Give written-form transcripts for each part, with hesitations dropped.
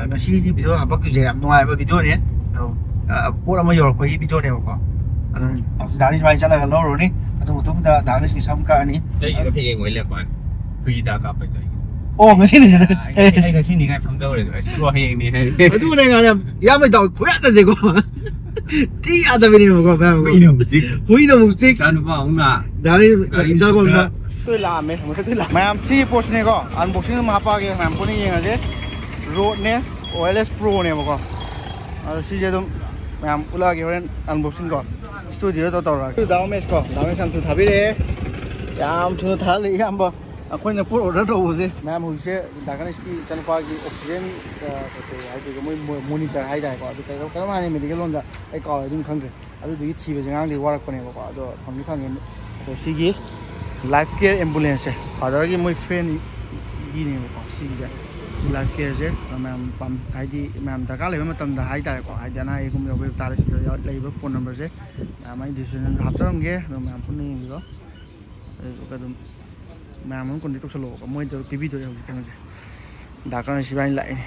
ngasi ni video hapak tu je am nuai ba video ni pot ama yor ko hi video ne ko dari mai chala ga lo ro ni atu mutum da dari si sam ka ni dai ga phe ngoi le ban hui da ka pa dai oh ngasi ni ai ngasi ni ngai from đâu rồi ro he ni he atu ne ga ya mai da ko ya da je ko ti ada bini ko ba hui no music san ba ung na dari insa ko na soi la me mo tu la mam si post ne ko unboxing ma pa ge mam ko ni yeng aje road ne OLS Pro ne ko si je dum mam ula ge horen unboxing ko studio to to ra daw mes ko daw mes sam thu thabi re yam thu tha li yam ba akhoi na put order to je mam hu se daganis ki chanpa ki oxygen to ai de mo monitor hai dai ko adu kai ko ma ne medical lon da ai ko jin khang ge adu di thi be jangang li warak ko ne ko ado phang khang ne to si gi life care ambulance father ki moi friend gi ne ko si gi life care je mam pam hai di mam da ka le ma tam da hai dai ko ai jana ai kum yo be tar si yo le be phone number je mai decision hap sam ge mam pun ni ko ko dum mam kon di to solo ko moi to tv to ho kan da ka si ban lại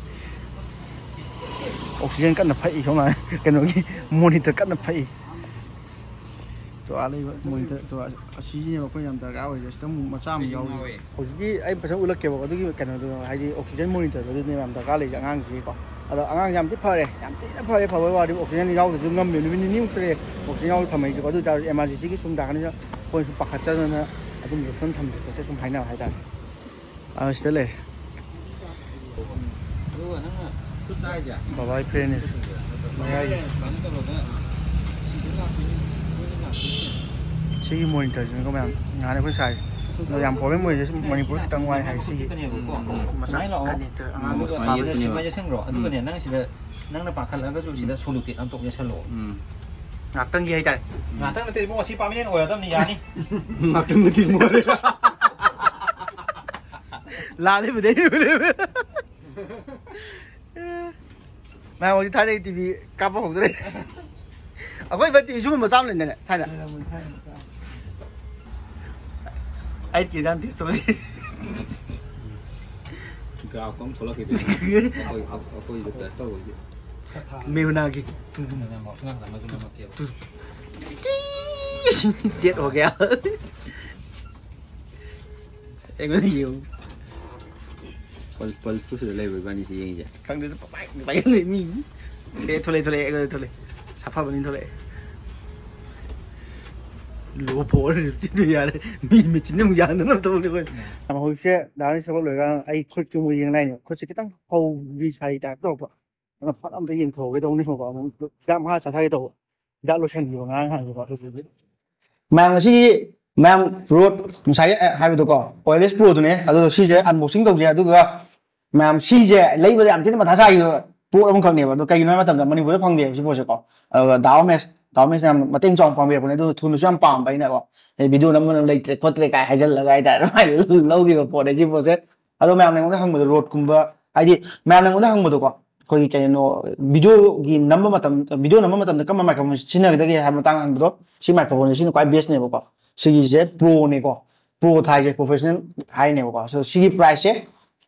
oxygen kan na phai không mà cái nó monitor kan na phai to ali monitor to asi ni ko yam da ga oi just ma cha mi yo hoji ai pa sang ulak ke ba du kan do hai di oxygen monitor do ni mam da ga le angang ji ko ado angang yam ti phare yam ti na phare phare wa di oxygen ni yau du ngam mi ni ni ni oxygen yau thamai ji ko du da emergency ki sum da kan ja ko sum pakhat cha na adum yo son tham ko se sum hai na hai da ste le bye friend si monitor jin ko mam nga ne ko sai no yam problem mo je manipur ki tang wai hai si masai lo angang ma ye ni ma ye seng ro adu ne nang si da nang na pa khal ga ju si da soluti am tok ya salo ngak tang gi hai tai ngak tang te mo si pa minen o dam ni ya ni ngak tang ti mo la le bu de mà tôi thấy đây tivi cáp vào hộp đây, à quay về tivi chúng mình 100 lần này, thay nè, ai chỉ đang thích số gì, cao cũng thôi là cái gì, được test đâu rồi, mèo nào kì, chết rồi kìa, em có nhiều. Pal tu sudah lebar bani sih yang je. Kang dia baik ni mi. Thole Siapa bani thole. Lo por tu ya mi cini mu yang tu tu tu. Ama hồi xe dari sebab loi kan ai khut chu mu yang này khut cái tăng hầu vi sai ta to ba. Nó phát âm tới hiện thổ cái đông này mà gam ha sa thai to. Đã lo chen nhiều ngang hàng rồi tu. Mang si mang road sai hai betul ko. OLS Pro tu ne. Ado si je unboxing tu je tu ke. Mam si je lấy bây giờ am thế mà thà sai rồi. Bộ ông không nhiều, tôi cây nói mà tầm tầm mình vừa phong điểm chứ bộ sẽ có. Đào mes mà tên chọn phong biệt này tôi thu nó xem bảng vậy này có. Thì video nó lấy có lấy cái hay chân là cái tại nó phải lâu kỳ bộ đấy chứ bộ sẽ. Ado mam này cũng đang một road cùng với ai đi mam này cũng đang một có. Coi cái nó video cái number mà tầm video number mà tầm cái microphone xin là cái hay mà tăng ăn đó. Xin microphone xin quite best này bộ có. Sĩ je pro này có. Pro thay je professional hay này bộ có. So sĩ price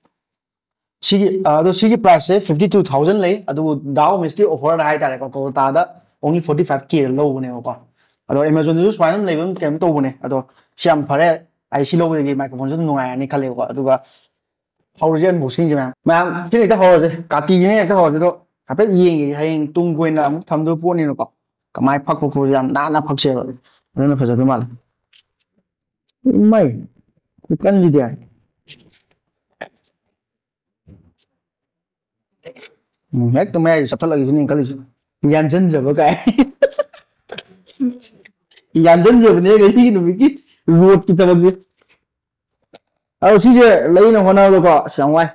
Sigi price 52,000 lấy, ado Dow Messi offer hai tại có Kolkata đó only 45k low này có, ado Amazon itu swine lấy bên kem to này, ado siam phare ai si low cái microphone rất ngon này khai có, ado origin một sinh mà cái này ta hỏi rồi, cả kỳ này ta hỏi rồi đó, cả biết gì cái hay tung quên là muốn tham đôi buôn này nó có, cả mai phát phục làm đã phát xe rồi, nên là phải rồi mà mày cái cần gì vậy? Hết tụi mày sắp thật là cái gì cái gì dàn dân rồi có cái dàn dân rồi này cái gì nó bị cái ruột kita bằng gì sih lấy nó hoa nào có sáng ngoài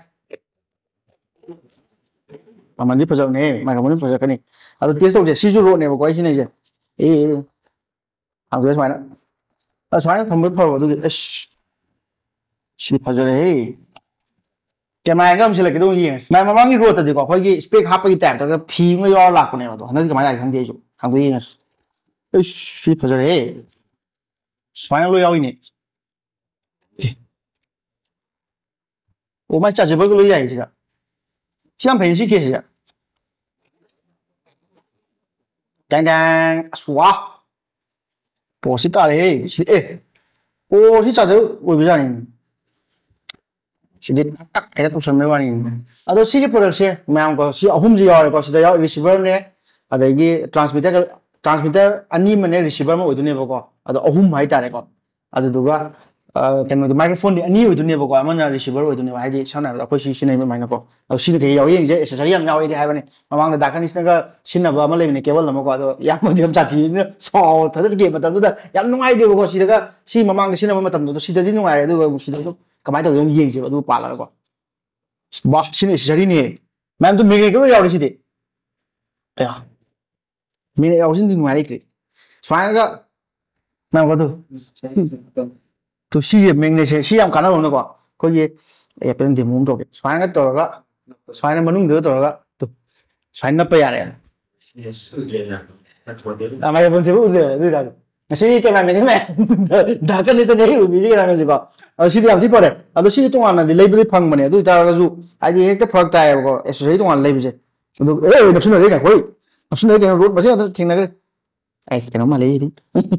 mà mình đi phải giờ này mà không đi phải giờ cái này tiếp sau thì si ruột này mà có cái này gì hàng cái xoài đó xoài nó không biết phải vào tôi si phải giờ này cái máy cái là cái đồ gì mà mang cái ruột thì có cái spec hấp cái tẹp cho cái phím nó do lạc này mà nó cái máy này hàng gì chứ hàng cái gì nữa si phải giờ này xoài nó lôi này ủa mà chả chỉ với cái lưỡi vậy chứ 像培系 case 当当哇，波是大的是诶，波是咋着我不知道呢。Sedikit tak ada tu sama wani. Atau sih produksi, memang kau sih ahum je orang kau sudah ya receiver ni ada lagi transmitter ani mana receiver mau itu ni pokok. Ada ahum hai tak kau. Ada juga kan itu microphone ni ani itu ni pokok. Mana receiver itu ni wahai di sana. Aku sih sini memang kau. Aku sini kayak yang je accessory yang jauh itu hai ni. Memang dah kan istilahnya sini apa malah ini kebal lama kau. Ada yang macam cati ni soal. Tapi game macam tu dah. Yang nungai dia pokok sih dah. Si memang di sini macam tu. Sih dah di nungai itu sih dah tu. Kamai tu yang yang je. Itu pala kau. Wah, sini sih ni. Memang tu mereka kau jauh di sini. Ya. Mereka jauh sini nungai itu. Soalnya memang kau tu. Tu sih mereka sih yang kanan orang kau. Kau ye, apa yang dia mungkin tu. Soalnya tu orang. Soalnya menung dia tu orang. Tu. Soalnya apa ya? Yes. Amai pun sebut tu dah. Nasi itu nama ni meh. Dah kan itu ni ubiji kan nama juga. Sih dia apa pada? Atau sih tu orang ada label pang mana? Tu dah kazu. Aje itu produk tayar kau. Sih tu orang label je. Tu nafsu nak dia kau. Nafsu nak dia road masih ada thing nak. Kenapa malah ini?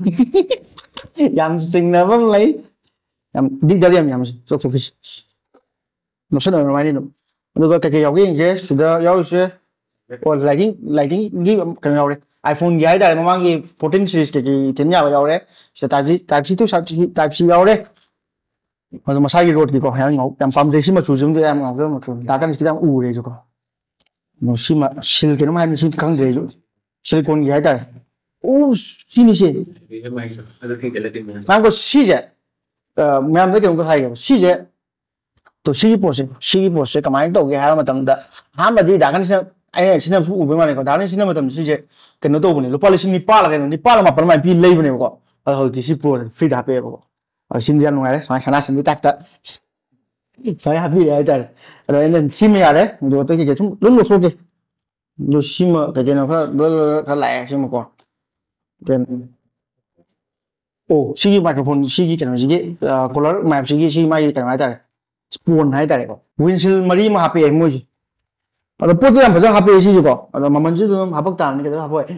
Yang sing nama lagi. Yang di dalam yang sok fish. Nafsu nak ramai ni. Tu kau kayak yang ini je sudah jauh je. Oh lighting ni kan jauh le. iPhone gaya dah memang ye 14 series ke tiada jauh le. Sudah type C tu type C jauh le. Kalau masa ini road ni kau yang pam desi macam tu yang macam dah kan kita ure juga. Masih sil ke nama masih kang je. Silicon gaya dah. Oh sini sih. Nampak sih je. Memang tu kita hai sih je. Tu sih pos kemarin tu kita macam dah. Hamba di dah kan sini macam ube mana kau. Dah kan sini macam sih je. Kena tu punya. Lupa sini Nepal kan. Nepal mah pernah main pilih punya kau. Kalau di sini pun free dah pay kau. Sini dia nungai, sana sini tak. Saya happy ya dah. Ada yang sini ada, dua tu kita cuma lulu soke. Lu sini kerja nak kalau lelai sini kau. Dan oh sini microphone sini kan sini color map sini mai kan mai dah. Spoon hai dah kau. Windshield mari mah happy emo je. Ada pot yang pasal happy sini kau. Ada maman je tu hapak tan ni kita happy.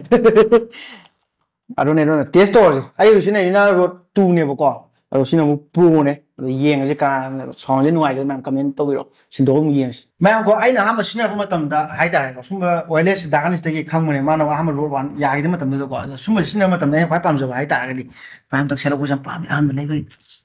Ada test tu. Ayo sini ni na road 2 ni kau. Sini mau pro ni, yang je kan, soalnya nuai tu memang kami tahu itu, sini tu mau yang. Memang kau, aina ham sini apa macam dah, hai dah, semua wireless dah kan istri kang mana, mana ham road one, ya itu macam tu kau, semua sini macam ni, kau paham je, hai dah kan, paham tak selalu kau paham, ham ni.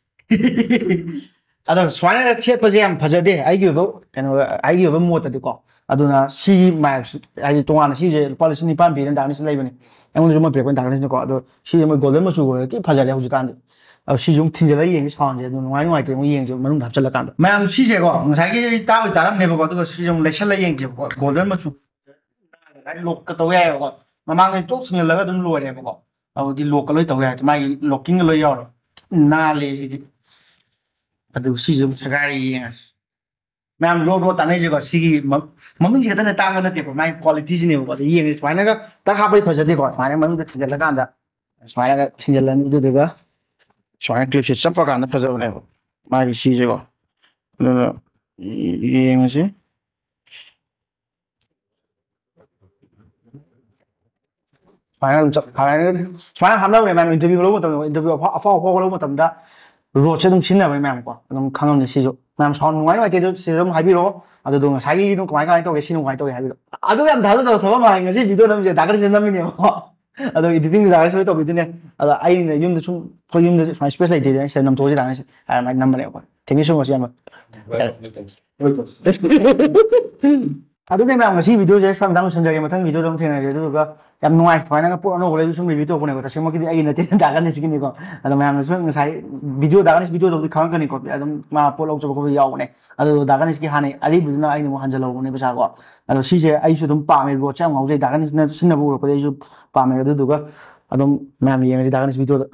Ada soalnya chat pasal deh, ayo tu, kan ayo tu muat tu kau, ada na si max, ayo tuan si je, polisi ni paham biar dah ni selalu ni, yang tu cuma berapa dah ni kau, ada si cuma golden macam tu, pasal dia harus kan. Si dùng thiên giới yang sang je, ngoài ngoài thì yang je, mana dah cakap kan. Macam si je kau, saya ni tahu dalam ni kau tu si dùng lesson lagi yang je, golden macam, lok ketau ya kau. Memang ni cok sini lega tu luar ya kau. Aku di lok kalau tahu ya, cuma locking kalau ya, nale jadi. Aduh si dùng sekali yang. Memang road tanah je kau, si mami je kata tangan nanti kau, macam quality sini kau, yang ni, mana kau tak apa itu saja kau, mana mana tu tinggal kan dah, mana kau tinggal itu juga. Soalnya klip sih sampai kan apa tu ni, macam si je kau, ini macam, soalnya hamil ni memang interview kalau macam interview apa kalau macam dah, road saya tu sini memang kau, macam kangen ni si je, memang soal nuai nuai tu si tu happy lo, ada tu saya ni tu kemarin kan itu ke sini nuai tu happy lo, ada yang dah tu sama macam si video nama je, dah kerja nama ni kau. Ada editing dah ada tu video ni, ada air ni, yang tu cuma, kau yang tu space lagi dia, saya nama tu je dah ni, ada nama ni apa, thank you so much ya mak. Ada ni memang si video je, saya dah sengaja macam video tu tengah dia tu juga, yang nuai, mana kan pun orang boleh tu semua video pun ni, tapi semua kita air nanti dah kan ni segini kau, ada memang saya video dah kan video tu kawan kan ni kau, ada mah pun orang cuba kau jauh ni, ada dah kan ni segini hani, ada video na air ni mau hanjal lagu ni besar kau, ada si je air tu pam ni buat macam mau je dah kan ni sini baru pada itu pam ni tu juga, ada memang yang dah kan ni video